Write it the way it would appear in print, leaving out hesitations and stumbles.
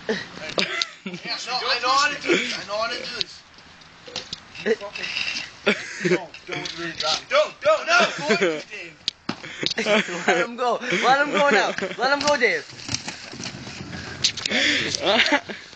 Yeah, no, I know how to do this. I know how to do this. Don't really drop. Don't, no, go ahead, Dave. Let him go. Let him go now. Let him go, Dave.